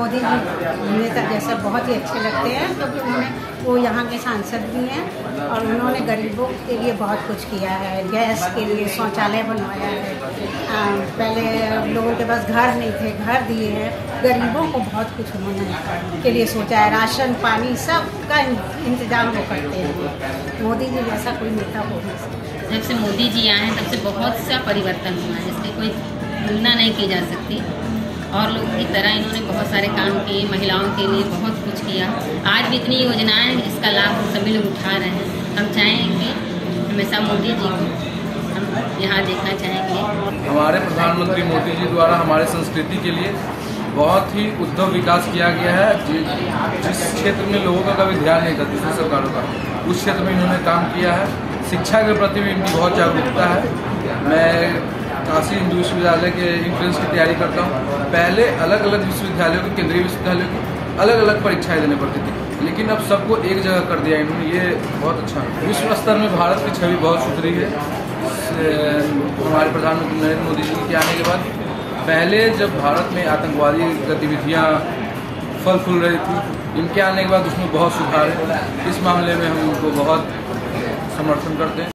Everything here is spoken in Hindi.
मोदी जी नेता जैसे बहुत ही अच्छे लगते हैं, क्योंकि वो यहाँ के सांसद भी हैं और उन्होंने गरीबों के लिए बहुत कुछ किया है। गैस के लिए शौचालय बनवाया है, पहले लोगों के पास घर नहीं थे, घर दिए हैं। गरीबों को बहुत कुछ उन्होंने के लिए सोचा है। राशन पानी सब का इंतजाम वो करते हैं। मोदी जी जैसा कोई नेता हो नहीं सकता। जब से मोदी जी आए हैं तब से बहुत सा परिवर्तन हुआ है, जिसकी कोई तुलना नहीं की जा सकती। और लोगों की तरह इन्होंने बहुत सारे काम किए, महिलाओं के लिए बहुत कुछ किया। आज भी इतनी योजनाएं, इसका लाभ सभी लोग उठा रहे हैं। हम चाहेंगे हमेशा मोदी जी को हम यहाँ देखना चाहेंगे। हमारे प्रधानमंत्री मोदी जी द्वारा हमारे संस्कृति के लिए बहुत ही उद्धव विकास किया गया है। जिस क्षेत्र में लोगों का कभी ध्यान नहीं था दूसरी सरकारों का, उस क्षेत्र में इन्होंने काम किया है। शिक्षा के प्रति भी इनकी बहुत जागरूकता है। मैं काशी हिंदू विश्वविद्यालय के एंट्रेंस की तैयारी करता हूँ। पहले अलग अलग विश्वविद्यालयों की, केंद्रीय विश्वविद्यालयों की अलग अलग परीक्षाएं देनी पड़ती थी, लेकिन अब सबको एक जगह कर दिया इन्होंने। ये बहुत अच्छा है। विश्व स्तर में भारत की छवि बहुत सुधरी है हमारे प्रधानमंत्री नरेंद्र मोदी जी के आने के बाद। पहले जब भारत में आतंकवादी गतिविधियाँ फल फूल रही थी, इनके आने के बाद उसमें बहुत सुधार है। इस मामले में हम उनको बहुत समर्थन करते हैं।